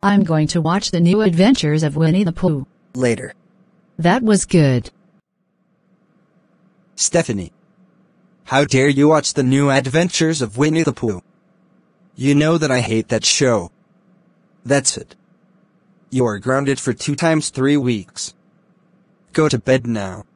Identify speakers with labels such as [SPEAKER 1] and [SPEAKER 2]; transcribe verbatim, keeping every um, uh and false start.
[SPEAKER 1] I'm going to watch the new adventures of Winnie the Pooh.
[SPEAKER 2] Later.
[SPEAKER 1] That was good.
[SPEAKER 2] Stephanie. How dare you watch the new adventures of Winnie the Pooh? You know that I hate that show. That's it. You are grounded for two times three weeks. Go to bed now.